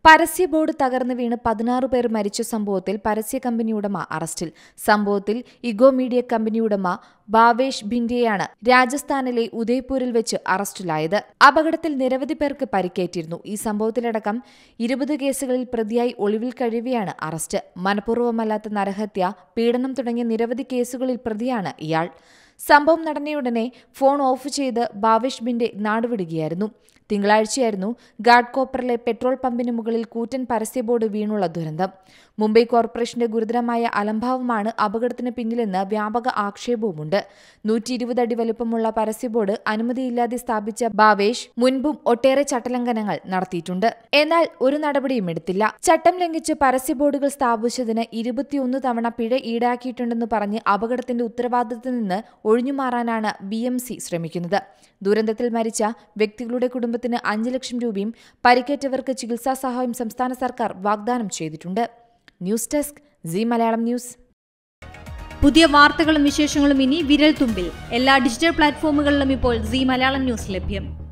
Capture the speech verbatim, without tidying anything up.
പരസ്യ ബോർഡ് തകർന്നു വീണ് പതിനാറ് പേർ മരിച്ച സംഭവത്തിൽ പരസ്യ കമ്പനി ഉടമ അറസ്റ്റിൽ. സംഭവത്തിൽ ഇഗോ മീഡിയ കമ്പനി ഉടമ ഭാവേഷ് ഭിൻഡെയാണ് രാജസ്ഥാനിലെ ഉദയ്പൂരിൽ വെച്ച് അറസ്റ്റിലായത്. അപകടത്തിൽ നിരവധി പേർക്ക് പരിക്കേറ്റിരുന്നു. ഈ സംഭവത്തിലടക്കം ഇരുപത് കേസുകളിൽ പ്രതിയായി ഒളിവിൽ കഴിയവെയാണ് അറസ്റ്റ്. മനഃപൂർവ്വമല്ലാത്ത നരഹത്യ, പീഡനം തുടങ്ങിയ നിരവധി കേസുകളിൽ പ്രതിയാണ് ഇയാൾ. സംഭവം നടന്നയുടനെ ഫോൺ ഓഫ് ചെയ്ത് ഭാവേഷ് ഭിൻഡെ നാടുവിടുകയായിരുന്നു. തിങ്കളാഴ്ചയായിരുന്നു ഗാഡ്കോപ്പറിലെ പെട്രോൾ പമ്പിന് മുകളിൽ കൂറ്റൻ പരസ്യ ബോർഡ് വീണുള്ള ദുരന്തം. മുംബൈ കോർപ്പറേഷന്റെ ഗുരുതരമായ അലംഭാവമാണ് അപകടത്തിന് പിന്നിലെന്ന് വ്യാപക ആക്ഷേപവുമുണ്ട്. നൂറ്റി ഇരുപത് അടി വലുപ്പമുള്ള പരസ്യ ബോർഡ് അനുമതിയില്ലാതെ സ്ഥാപിച്ച ഭാവേഷ് മുൻപും ഒട്ടേറെ ചട്ടലംഘനങ്ങൾ നടത്തിയിട്ടുണ്ട്. എന്നാൽ ഒരു നടപടിയും എടുത്തില്ല. ചട്ടം ലംഘിച്ച് പരസ്യ ബോർഡുകൾ സ്ഥാപിച്ചതിന് ഇരുപത്തിയൊന്ന് തവണ പിഴ ഈടാക്കിയിട്ടുണ്ടെന്ന് പറഞ്ഞ് അപകടത്തിന്റെ ഉത്തരവാദിത്തത്തിൽ നിന്ന് ഒഴിഞ്ഞുമാറാനാണ് ബി എം സി ശ്രമിക്കുന്നത്. ദുരന്തത്തിൽ മരിച്ച വ്യക്തികളുടെ കുടുംബത്തിന് അഞ്ച് ലക്ഷം രൂപയും പരിക്കേറ്റവർക്ക് ചികിത്സാ സഹായം സംസ്ഥാന സർക്കാർ വാഗ്ദാനം ചെയ്തിട്ടുണ്ട്. News desk C Malayalam news. പുതിയ വാർത്തകളും വിശേഷങ്ങളും ഇനി വിരൽ തുമ്പിൽ. എല്ലാ ഡിജിറ്റൽ പ്ലാറ്റ്ഫോമുകളിലും ഇപ്പോൾ സി മലയാളം ന്യൂസ് ലഭ്യം.